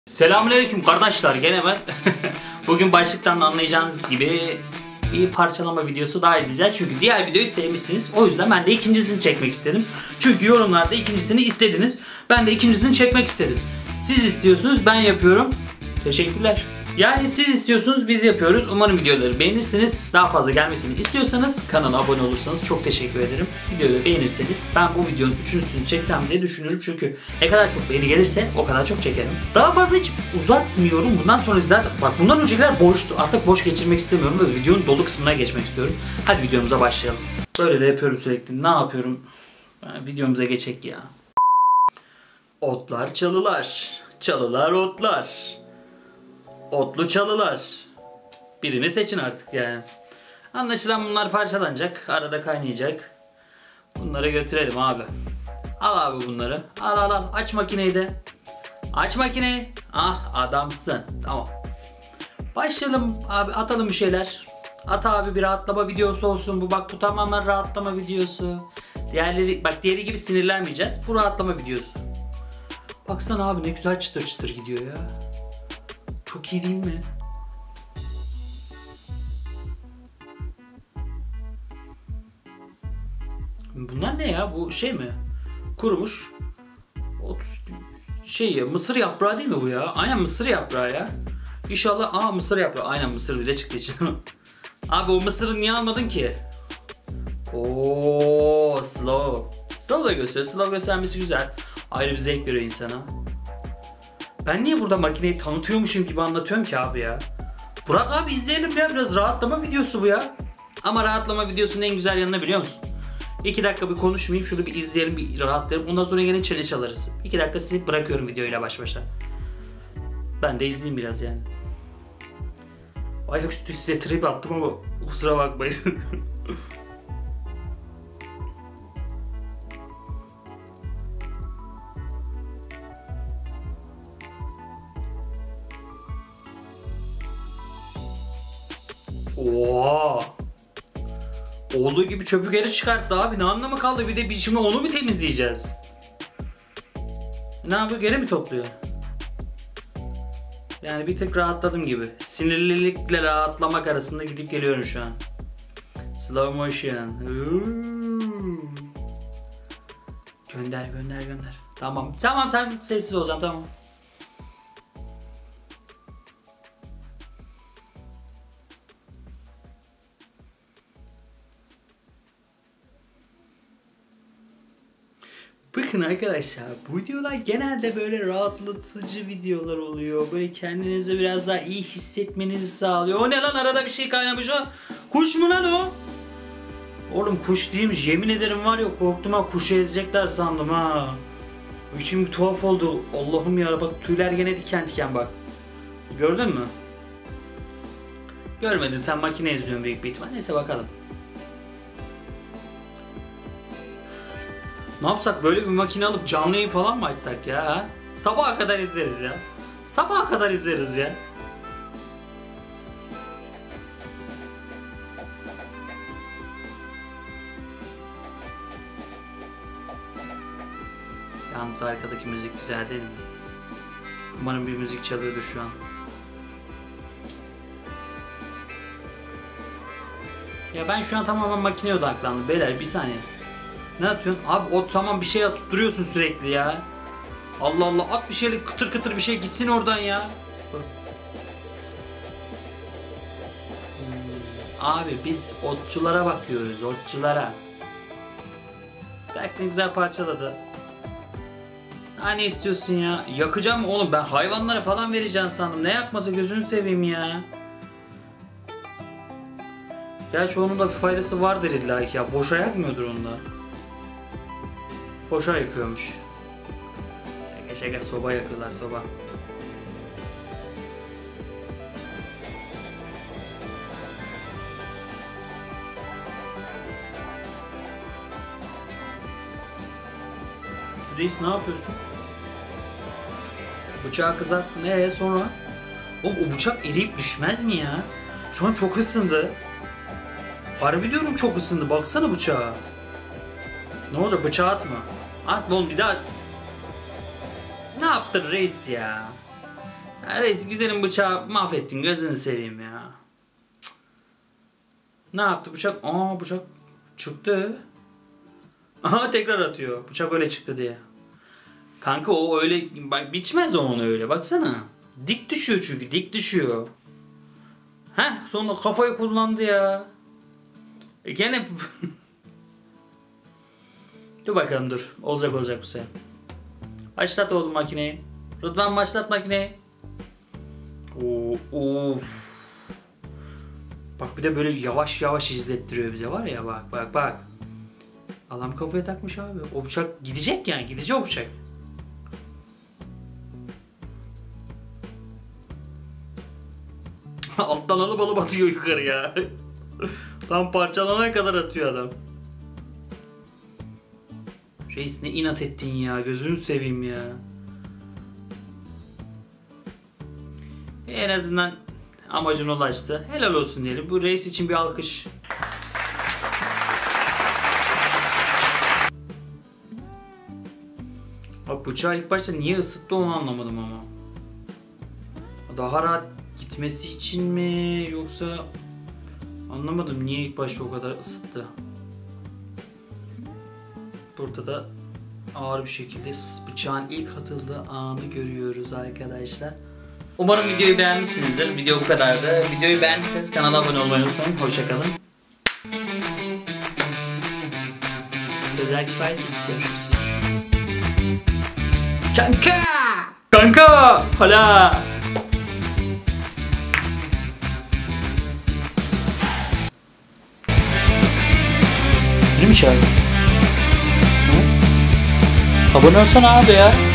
Selamünaleyküm kardeşler, gene ben. Bugün başlıktan da anlayacağınız gibi bir parçalama videosu daha izleyeceğiz. Çünkü diğer videoyu sevmişsiniz. O yüzden ben de ikincisini çekmek istedim. Çünkü yorumlarda ikincisini istediniz. Ben de ikincisini çekmek istedim. Siz istiyorsunuz, ben yapıyorum. Teşekkürler. Yani siz istiyorsunuz, biz yapıyoruz. Umarım videoları beğenirsiniz. Daha fazla gelmesini istiyorsanız kanala abone olursanız çok teşekkür ederim. Videoyu beğenirseniz ben bu videonun üçüncüsünü çeksem diye düşünürüm. Çünkü ne kadar çok beğeni gelirse o kadar çok çekerim. Daha fazla hiç uzatmıyorum. Bundan sonra zaten bak, bundan öncekiler boştu. Artık boş geçirmek istemiyorum ve videonun dolu kısmına geçmek istiyorum. Hadi videomuza başlayalım. Böyle de yapıyorum sürekli. Ne yapıyorum? Videomuza geçek ya. Otlar çalılar. Çalılar otlar. Otlu çalılar. Birini seçin artık yani. Anlaşılan bunlar parçalanacak. Arada kaynayacak. Bunları götürelim abi. Al abi bunları. Al. Aç makineyi de. Aç makineyi. Ah, adamsın. Tamam. Başlayalım abi. Atalım bir şeyler. At abi, bir rahatlama videosu olsun bu. Bak, bu tamamen rahatlama videosu. Diğeri gibi sinirlenmeyeceğiz. Bu rahatlama videosu. Baksana abi, ne güzel çıtır çıtır gidiyor ya. Çok iyi değil mi? Bunlar ne ya? Bu şey mi? Kurumuş. Mısır yaprağı değil mi bu ya? Aynen mısır yaprağı ya. İnşallah. Mısır yaprağı. Aynen mısır bile çıktı içinden. Abi o mısırı niye almadın ki? Slow. Slow da gösteriyor. Slow göstermesi güzel. Ayrı bir zevk veriyor insana. Ben niye burada makineyi tanıtıyormuşum gibi anlatıyorum ki abi ya? Burak abi, izleyelim ya, biraz rahatlama videosu bu ya. Ama rahatlama videosunun en güzel yanını biliyor musun? 2 dakika bir konuşmayayım, şunu bir izleyelim, bir rahatlayalım. Ondan sonra yine challenge alırız. 2 dakika sizi bırakıyorum videoyla baş başa. Ben de izleyeyim biraz yani. Ayaküstü size trip attım ama kusura bakmayın. Oha! Olduğu gibi çöpü geri çıkarttı abi. Ne anlamı kaldı? Bir de şimdi onu mu temizleyeceğiz? Ne yapıyor? Geri mi topluyor? Yani bir tık rahatladım gibi. Sinirlilikle rahatlamak arasında gidip geliyorum şu an. Slow motion. Gönder. Tamam sen sessiz olacaksın, tamam. Bakın arkadaşlar, bu videolar genelde böyle rahatlatıcı videolar oluyor. Böyle kendinizi biraz daha iyi hissetmenizi sağlıyor. O ne lan, arada bir şey kaynamış o. Kuş mu lan o? Oğlum kuş değilmiş, yemin ederim var ya, korktum ha, kuşu ezecekler sandım ha. İçim bir tuhaf oldu. Allah'ım ya, bak tüyler gene diken bak. Gördün mü? Görmedin, sen makine izliyorsun büyük bir ihtimal. Neyse bakalım. Ne yapsak, böyle bir makine alıp canlı yayın falan mı açsak ya? Sabaha kadar izleriz ya. Sabaha kadar izleriz ya. Yalnız arkadaki müzik güzel değil mi? Umarım bir müzik çalıyordur şu an. Ya ben şu an tamamen makineye odaklandım. Beyler bir saniye. Ne atıyorsun? Abi o tamam, bir şey atıp duruyorsun sürekli ya. Allah Allah, at bir şeyle, kıtır kıtır bir şey gitsin oradan ya. Abi biz otçulara bakıyoruz, otçulara. Bak ne güzel parçaladı. Ne istiyorsun ya? Yakacağım oğlum, ben hayvanlara falan vereceğim sandım. Ne yakması, gözünü seveyim ya. Gerçi onun da bir faydası vardır illa ki ya. Boşa yakmıyordur onda. Boşa yakıyormuş. Şaka soba yakıyorlar, soba. Reis ne yapıyorsun? Bıçağı kızarttın. Sonra? Oğlum o bıçak eriyip düşmez mi ya? Şu an çok ısındı. Harbi diyorum, çok ısındı. Baksana bıçağa. Ne olacak, bıçağı atma. Atma oğlum, bir daha. Ne yaptın reis ya? Ya reis güzelim bıçağı mahvettin, gözünü seveyim ya. Cık. Ne yaptı bıçak? Aa bıçak çıktı. Aha tekrar atıyor. Bıçak öyle çıktı diye. Kanka o öyle bak biçmez onun öyle baksana. Dik düşüyor çünkü dik düşüyor. Heh sonunda kafayı kullandı ya. Gene dur bakalım dur. Olacak bu sefer. Başlat oğlum makineyi. Rıdvan başlat makineyi. Of. Bak bir de böyle yavaş yavaş izlettiriyor bize var ya bak. Adam kafaya takmış abi. O bıçak gidecek yani gidecek o bıçak. Alttan alıp atıyor yukarıya. Tam parçalanana kadar atıyor adam. Reis ne inat ettin ya, gözünü seveyim ya. En azından amacına ulaştı. Helal olsun diyelim. Bu reis için bir alkış. Abi bıçağı ilk başta niye ısıttı onu anlamadım ama. Daha rahat gitmesi için mi yoksa anlamadım niye ilk başta o kadar ısıttı. Burada da ağır bir şekilde bıçağın ilk atıldığı anı görüyoruz arkadaşlar. Umarım videoyu beğenmişsinizdir. Video bu kadardı. Videoyu beğendiyseniz kanala abone olmayı unutmayın. Hoşçakalın. Sözler kifayetsiz. Görüşürüz. Kanka! Hala! Beni mi çağırdın? Abone olsana abi ya.